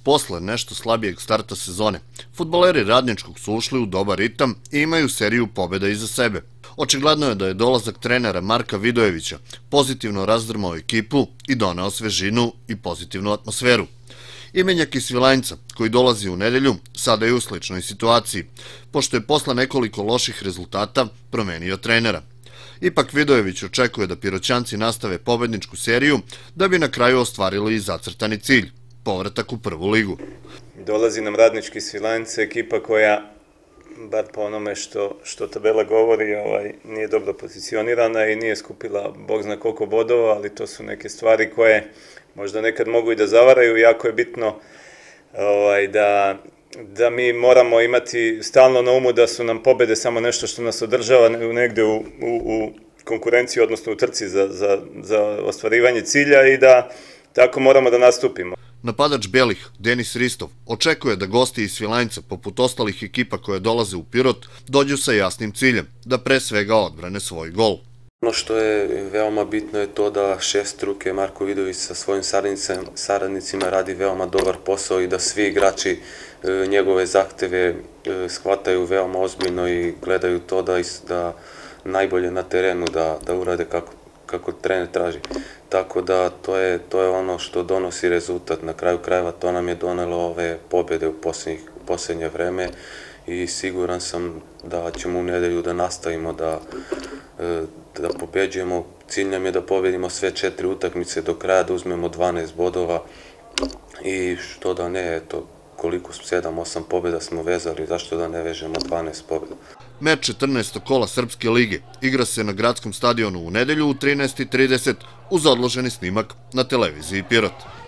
Posle nešto slabijeg starta sezone, fudbaleri Radničkog su ušli u dobar ritam i imaju seriju pobjeda iza sebe. Očigledno je da je dolazak trenera Marka Vidojevića pozitivno razdrmao ekipu i doneo svežinu i pozitivnu atmosferu. Imenjak iz Svilajnca, koji dolazi u nedelju, sada je u sličnoj situaciji, pošto je posle nekoliko loših rezultata promenio trenera. Ipak Vidojević očekuje da Piroćanci nastave pobedničku seriju da bi na kraju ostvarili i zacrtani cilj, povratak u prvu ligu. Dolazi nam Radnički Svilajnce, ekipa koja, bar po onome što tabela govori, nije dobro pozicionirana i nije skupila bog zna koliko bodova, ali to su neke stvari koje možda nekad mogu i da zavaraju. Jako je bitno da mi moramo imati stalno na umu da su nam pobede samo nešto što nas održava negde u konkurenciji, odnosno u trci za ostvarivanje cilja i da tako moramo da nastupimo. Napadač Belih, Denis Ristov, očekuje da gosti iz Svilajnca, poput ostalih ekipa koje dolaze u Pirot, dođu sa jasnim ciljem, da pre svega odbrane svoj gol. Ono što je veoma bitno je to da šestruke Marko Vidojević sa svojim saradnicima radi veoma dobar posao i da svi igrači njegove zahteve shvataju veoma ozbiljno i gledaju to da najbolje na terenu da urade kako trener traži. Tako da to je ono što donosi rezultat. Na kraju krajeva to nam je donelo ove pobjede u posljednje vreme i siguran sam da ćemo u nedelju da nastavimo da pobeđujemo. Cilj nam je da pobedimo sve 4 utakmice do kraja, da uzmemo 12 bodova i što da ne, eto, koliko 7-8 pobjeda smo vezali, zašto da ne vežemo 12 pobjeda. Meč 14. kola Srpske lige igra se na gradskom stadionu u nedelju u 13:30 uz odloženi snimak na televiziji Pirot.